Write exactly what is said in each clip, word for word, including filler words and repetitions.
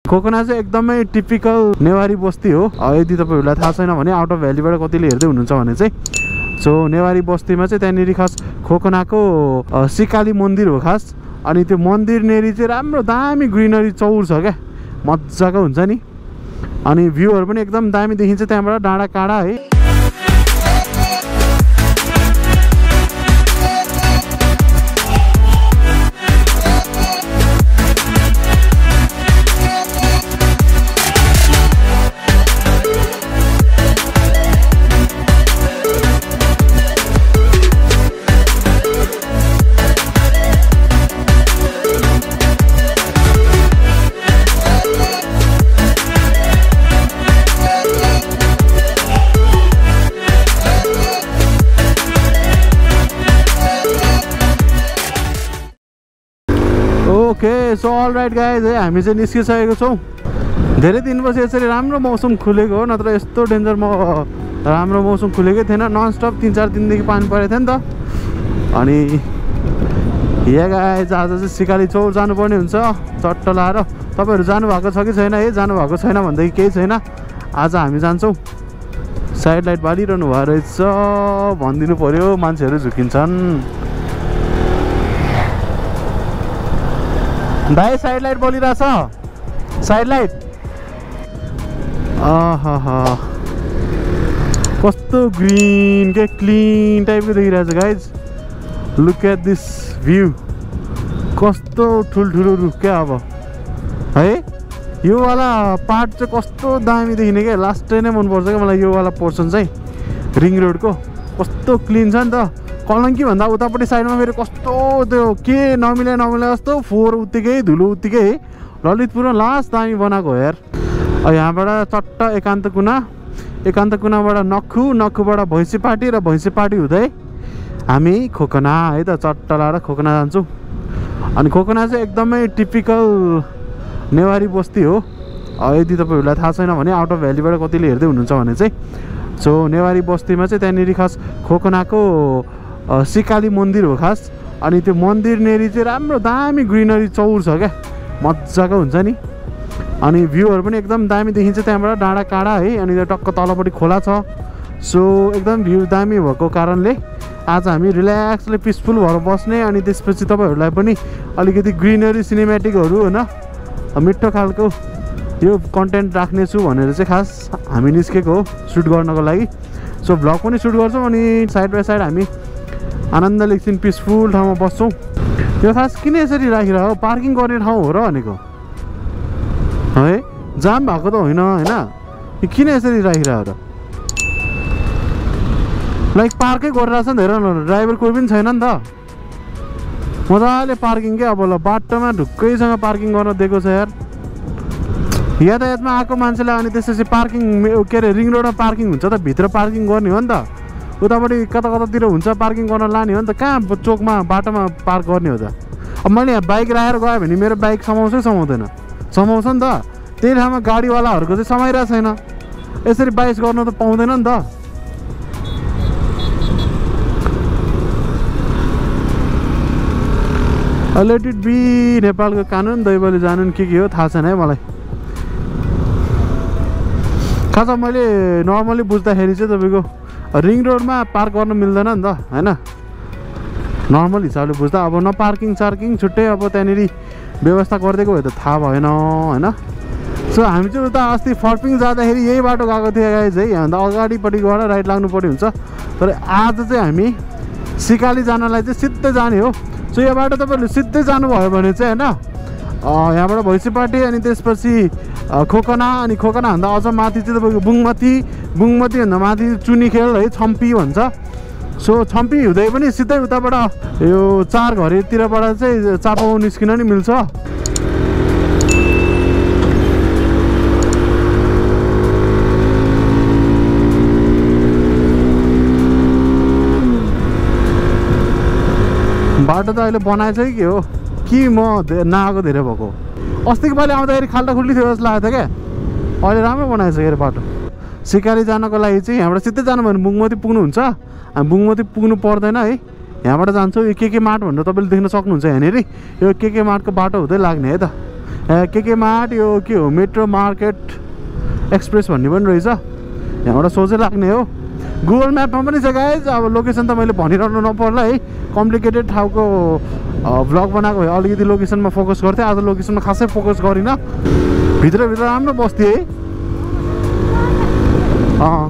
खोकना चाहिँ एकदमै टिपिकल नेवारी बस्ती हो। यदि तपाईहरुलाई थाहा छैन भने आउट अफ भ्यालीबाट कतिले हेर्दै हुनुहुन्छ भने चाहिँ सो नेवारी बस्तीमा चाहिँ त्यहाँनेरि खास खोकनाको सिकाली मन्दिर हो खास। अनि त्यो मन्दिर नेरी चाहिँ राम्रो दामी ग्रिनरी चौर छ क्या, मजाको हुन्छ नि। अनि भ्यूहरु पनि एकदम दामी देखिन्छ त्यहाँबाट डाँडा काँडा है। Okay so all right guys है, हामी चाहिँ निस्किसकेको छौँ। धेरै दिनपछि यसरी राम्रो मौसम खुलेको हो, नत्र यस्तो डेन्जर म राम्रो मौसम खुलेकै थिएन। ननस्टप तिन चार दिनदेखि पानी परेको थियो नि त। अनि यहाँ गाइज आज चाहिँ सिकाली चौर जानुपर्ने हुन्छ चट्ट लाएर। तपाईँहरू जानुभएको छ कि छैन है? जानुभएको छैन भनेदेखि केही छैन, आज हामी जान्छौँ। साइड लाइट बालिरहनु भयो रहेछ भनिदिनु पऱ्यो, मान्छेहरू झुकिन्छन्। भाइ साइड लाइट बलिरहेछ, साइड लाइट। आहा कस्तो ग्रीन के क्लीन टाइपको देखिरहेछ guys. Look at this view, कस्तो ठुल्ठुलो रुख क्या अब है। यो वाला पार्ट चाहिँ कस्तो दामी देखिने क्या, लास्टै नै मनपर्छ क्या मलाई यो वाला पोर्सन चाहिँ। रिङ रोडको कस्तो क्लिन छ नि त। कलङ्की भन्दा उतापट्टि साइडमा फेरि कस्तो त्यो के नमिले नमिले जस्तो फोहोर उत्तिकै धुलो उत्तिकै। ललितपुरमा लास्ट दामी बनाएको हो यार। यहाँबाट चट्ट एकान्त कुना, एकान्त कुनाबाट नक्खु, नक्खुबाट भैँसी पार्टी र भैँसी पार्टी हुँदै हामी खोकना है त चट्ट लाएर खोकना जान्छौँ। अनि खोकना चाहिँ एकदमै टिपिकल नेवारी बस्ती हो। यदि तपाईँहरूलाई थाहा छैन भने आउट अफ भ्यालीबाट कतिले हेर्दै हुनुहुन्छ भने चाहिँ सो नेवारी बस्तीमा चाहिँ त्यहाँनेरि खास खोकनाको सिकाली मन्दिर हो खास। अनि त्यो मन्दिर नेरी चाहिँ राम्रो दामी ग्रिनरी चौर छ क्या, मजाको हुन्छ नि। अनि भ्यूहरु पनि एकदम दामी देखिन्छ त्यहाँबाट डाँडा काँडा है। अनि त्यो टक्क तलपट्टि खोला छ। सो एकदम भ्यू दामी भएको कारणले आज हामी रिल्याक्सले पिसफुल भएर बस्ने। अनि त्यसपछि तपाईँहरूलाई पनि अलिकति ग्रिनरी सिनेमेटिकहरू होइन मिठो खालको यो कन्टेन्ट राख्नेछु भनेर चाहिँ खास हामी निस्केको हो सुट गर्नको लागि। सो भ्लग पनि सुट गर्छौँ अनि साइड बाई साइड हामी आनन्दले एकछिन पिसफुल ठाउँमा बस्छौँ। यो खास किन यसरी राखिरह हो, पार्किङ गर्ने ठाउँ हो र भनेको है, जाम भएको त होइन होइन। किन यसरी राखिरह र, लाइक पार्कै गरिरहेछ नि त। हेर न ड्राइभर कोही पनि छैन नि त, मजाले पार्किङ क्या। अब ल बाटोमा ढुक्कैसँग पार्किङ गर्न दिएको छ यार। यातायातमा आएको मान्छेलाई अनि त्यसपछि पार्किङ के अरे रिङ रोडमा पार्किङ हुन्छ त, भित्र पार्किङ गर्ने हो नि त। उतापट्टि कता कतातिर हुन्छ पार्किङ गर्न लाने हो नि त, कहाँ चोकमा बाटोमा पार्क गर्ने हो त। अब मैले यहाँ बाइक राखेर गएँ भने मेरो बाइक समाउँछ समाउँदैन, समाउँछ नि त। त्यही ठाउँमा गाडीवालाहरूको चाहिँ समाइरहेको छैन, यसरी बाइस गर्नु त पाउँदैन नि त। लेट इट बी नेपालको कानुन, दैवले जानुन् के के हो थाहा छैन है मलाई। खास मैले नर्मली बुझ्दाखेरि चाहिँ तपाईँको रिङ रोडमा पार्क गर्न मिल्दैन नि त होइन, नर्मल हिसाबले बुझ्दा। अब न पार्किङ सार्किङ छुट्टै अब त्यहाँनिर व्यवस्था गरिदिएको भए त थाहा भएन होइन। सो हामी चाहिँ उता अस्ति फर्पिङ जाँदाखेरि यही बाटो गएको थियो गाइज है, यहाँभन्दा अगाडिपट्टि गएर राइट लाग्नु पर्ने हुन्छ। तर आज चाहिँ हामी सिकाली जानलाई चाहिँ सिधै जाने हो। सो यो बाटो तपाईँहरूले सिधै जानुभयो भने चाहिँ होइन यहाँबाट भैँसी पार्टी अनि त्यसपछि खोकना, अनि खोकनाभन्दा अझ माथि चाहिँ तपाईँको बुङमती, बुङमतीभन्दा माथि चुनीखेल है, छम्पी भन्छ। सो छम्पी हुँदै पनि सिधै उताबाट यो चार घरतिरबाट चाहिँ चापाउ निस्किन नि मिल्छ। बाटो त अहिले बनाएछ कि के हो कि म नआएको धेरै भएको। अस्तिको पालि आउँदाखेरि खाल्टा खुल्टी थियो जस्तो लागेको थियो क्या, अहिले राम्रो बनाएछ के अरे बाटो। सिकाली जानको लागि चाहिँ यहाँबाट सिधै जानु भने बुङमती पुग्नुहुन्छ, हामी बुङमती पुग्नु पर्दैन है, यहाँबाट जान्छौँ। यो के के मार्ट भनेर तपाईँले देख्न सक्नुहुन्छ यहाँनिर, यो के के मार्टको बाटो हुँदै लाग्ने है त। के के मार्ट यो के हो मेट्रो मार्केट एक्सप्रेस भन्ने पनि रहेछ यहाँबाट सोझै लाग्ने हो गुगल म्यापमा पनि छ गाइज अब लोकेसन त मैले भनिरहनु नपर्ला है कम्प्लिकेटेड ठाउँको भ्लग बनाएको भए अलिकति लोकेसनमा फोकस गर्थेँ आज लोकेसनमा खासै फोकस गरिनँ भित्रभित्र राम्रो बस्ती है अँ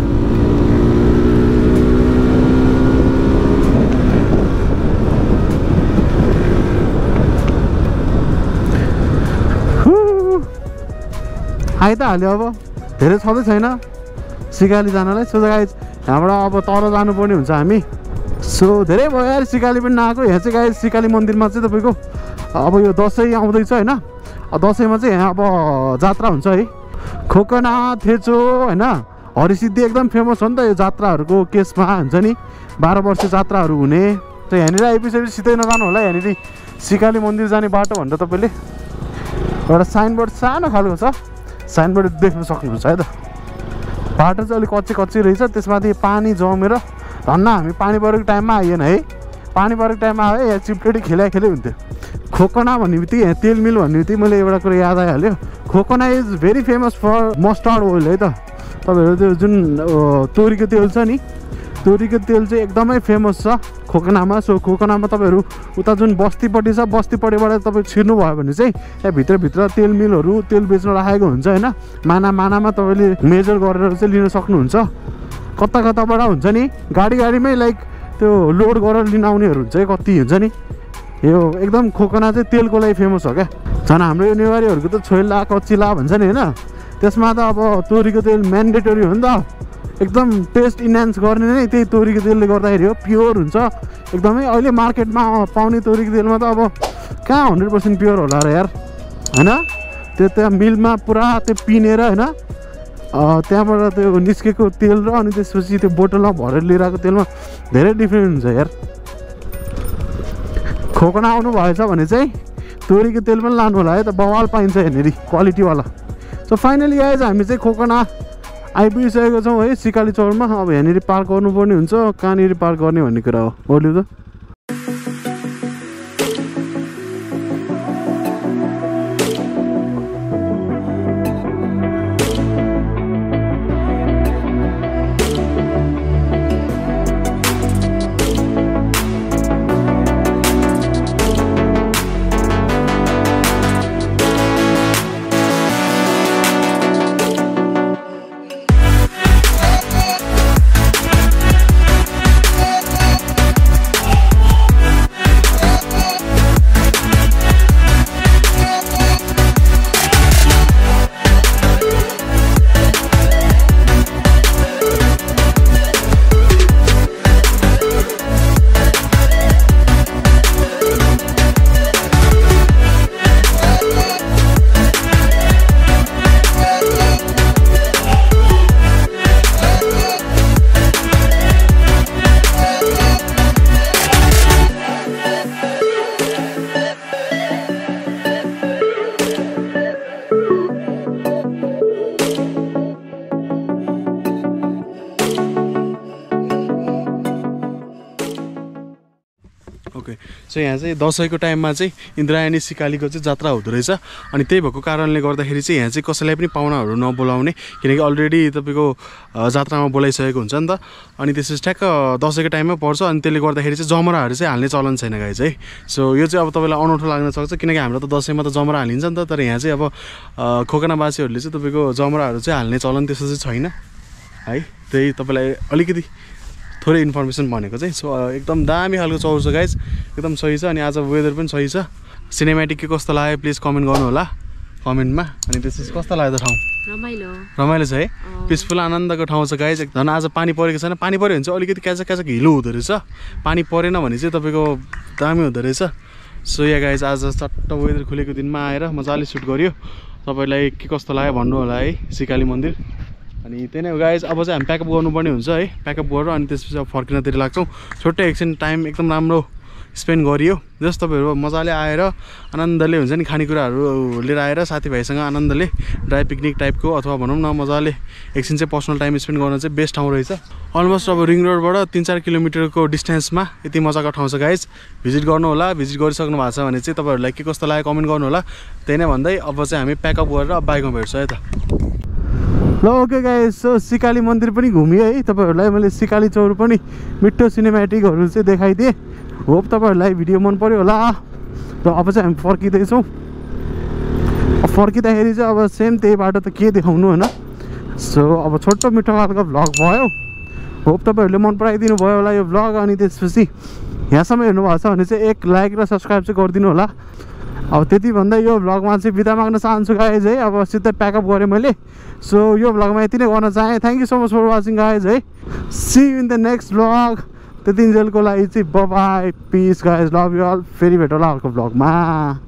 आइ त हाल्यो अब धेरै छँदै छैन सिकाली जानलाई सो गाइज यहाँबाट अब तल जानुपर्ने हुन्छ हामी सो धेरै भयो यार सिकाली पनि नआएको यहाँ चाहिँ गाइज सिकाली मन्दिरमा चाहिँ तपाईँको अब यो दसैँ आउँदैछ होइन दसैँमा चाहिँ यहाँ अब जात्रा हुन्छ है खोकना थेचो होइन हरिसिद्धि एकदम फेमस हो नि त यो जात्राहरूको केसमा हुन्छ नि बाह्र वर्ष जात्राहरू हुने त यहाँनिर आइपुगेपछि सिधै नजानु होला यहाँनिर सिकाली मन्दिर जाने बाटो भनेर तपाईँले एउटा साइनबोर्ड सानो खालको छ साइनबोर्ड देख्न सक्नुहुन्छ है त बाटो चाहिँ अलिक कच्ची कच्ची रहेछ त्यसमाथि पानी जमेर धन्न हामी पानी परेको टाइममा आइएन है पानी परेको टाइममा आयो यहाँ चिप्लेटी खेल्या खेलै हुन्थ्यो खोकना भन्ने बित्तिकै यहाँ तेल मिल भन्ने बित्तिकै मैले एउटा कुरा याद आइहाल्यो Khokana is very famous for mustard oil है त तपाईँहरू त्यो जुन तोरीको तेल छ नि तोरीको तेल चाहिँ एकदमै फेमस छ खोकनामा सो खोकनामा तपाईँहरू उता जुन बस्तीपट्टि छ बस्तीपट्टिबाट तपाईँ छिर्नुभयो भने चाहिँ त्यहाँ भित्रभित्र तेल मिलहरू तेल बेच्न राखेको हुन्छ होइन माना मानामा तपाईँले मेजर गरेर चाहिँ लिन सक्नुहुन्छ कता कताबाट हुन्छ नि गाडी गाडीमै लाइक त्यो लोड गरेर लिन आउनेहरू हुन्छ है कति हुन्छ नि यो एकदम खोकना चाहिँ तेलको लागि फेमस हो क्या झन् हाम्रो यो नेवारीहरूको त छोइला कच्चिला भन्छ नि होइन त्यसमा त अब तोरीको तेल म्यान्डेटरी हो नि त एकदम टेस्ट इन्हान्स गर्ने नै त्यही तोरीको तेलले गर्दाखेरि हो प्योर हुन्छ एकदमै अहिले मार्केटमा पाउने तोरीको तेलमा त अब कहाँ हन्ड्रेड पर्सेन्ट प्योर होला र यार होइन त्यो त्यहाँ मिलमा पुरा त्यो पिनेर होइन त्यहाँबाट त्यो निस्केको तेल र अनि त्यसपछि त्यो बोतलमा भरेर लिएर आएको तेलमा धेरै डिफ्रेन्ट हुन्छ यार खोकना आउनु भएछ भने चाहिँ तोरीको तेल पनि लानु होला है त बवाल पाइन्छ यहाँनिर क्वालिटीवाला सो फाइनली आएछ हामी चाहिँ खोकना आइपुगिसकेको छौँ है सिकाली चौरमा अब यहाँनिर पार्क गर्नुपर्ने हुन्छ कहाँनिर पार्क गर्ने भन्ने कुरा हो बोल्यो त सो यहाँ चाहिँ दसैँको टाइममा चाहिँ इन्द्रायणी सिकालीको चाहिँ जात्रा हुँदो रहेछ अनि त्यही भएको कारणले गर्दाखेरि चाहिँ यहाँ चाहिँ कसैलाई पनि पाहुनाहरू नबोलाउने किनकि अलरेडी तपाईँको जात्रामा बोलाइसकेको हुन्छ नि त अनि त्यसपछि ठ्याक्क दसैँको टाइममा पर्छ अनि त्यसले गर्दाखेरि चाहिँ जमराहरू चाहिँ हाल्ने चलन छैन गाइज है सो यो चाहिँ अब तपाईँलाई अनौठो लाग्न सक्छ किनकि हाम्रो त दसैँमा त जमरा हालिन्छ नि त तर यहाँ चाहिँ अब खोकनावासीहरूले चाहिँ तपाईँको जमराहरू चाहिँ हाल्ने चलन त्यस्तो चाहिँ छैन है त्यही तपाईँलाई अलिकति थोरै इन्फर्मेसन भनेको चाहिँ सो एकदम दामी खालको चौर छ गाइज एकदम सही छ अनि आज वेदर पनि सही छ सिनेमेटिक के कस्तो लाग्यो प्लिज कमेन्ट गर्नु होला कमेन्टमा अनि त्यसपछि कस्तो लाग्यो ठाउँ रमाइलो रमाइलो छ है पिसफुल आनन्दको ठाउँ छ गाइज झन् आज पानी परेको छैन पानी पऱ्यो भने चाहिँ अलिकति क्याचक क्याचक हिलो हुँदो रहेछ पानी परेन भने चाहिँ तपाईँको दामी हुँदो रहेछ सो या गाइज आज चट्ट वेदर खुलेको दिनमा आएर मजाले सुट गर्यो तपाईँलाई के कस्तो लाग्यो भन्नु होला है सिकाली मन्दिर अनि त्यही नै हो गाइज अब चाहिँ हामी प्याकअप गर्नुपर्ने हुन्छ है प्याकअप गरेर अनि त्यसपछि अब फर्किनतिर लाग्छौँ छुट्टै एकछिन टाइम एकदम राम्रो स्पेन्ड गरियो। जस्ट तपाईँहरू मजाले आएर आनन्दले हुन्छ नि खानेकुराहरू लिएर आएर साथीभाइसँग आनन्दले ड्राई पिकनिक टाइपको अथवा भनौँ न मजाले एकछिन चाहिँ पर्सनल टाइम स्पेन्ड गर्न चाहिँ बेस्ट ठाउँ रहेछ। अलमोस्ट अब रिङ रोडबाट तिन चार किलोमिटरको डिस्टेन्समा यति मजाको ठाउँ छ गाइज। भिजिट गर्नु होला। भिजिट गरिसक्नु भएको छ भने चाहिँ तपाईँहरूलाई के कस्तो लाग्यो कमेन्ट गर्नु होला। त्यही नै भन्दै अब चाहिँ हामी प्याकअप गरेर अब बाइकमा भेट्छौँ है त। ल ओके गाइज, सो सिकाली मन्दिर पनि घुमियो है। तपाईँहरूलाई मैले सिकाली चौर पनि मिठो सिनेमेटिकहरू चाहिँ देखाइदिएँ। होप तपाईँहरूलाई भिडियो मन पर्यो होला। र अब चाहिँ हामी फर्किँदैछौँ। फर्किँदाखेरि चाहिँ अब सेम त्यही बाटो त के देखाउनु होइन। सो अब छोटो मिठो खालको भ्लग भयो। होप तपाईँहरूले मन पराइदिनु भयो होला यो भ्लग। अनि त्यसपछि यहाँसम्म हेर्नुभएको छ भने चाहिँ एक लाइक र सब्सक्राइब चाहिँ गरिदिनु होला। अब त्यति भन्दा यो भ्लगमा चाहिँ बिदा माग्न चाहन्छु गाइज है। अब सिधै प्याकअप गरेँ मैले। सो यो भ्लगमा यति नै गर्न चाहेँ। Thank you so much for watching guys है। See you in the next vlog. त्यतिन्जेलको लागि चाहिँ bye bye, peace guys, love you all. फेरि भेट होला अर्को भ्लगमा।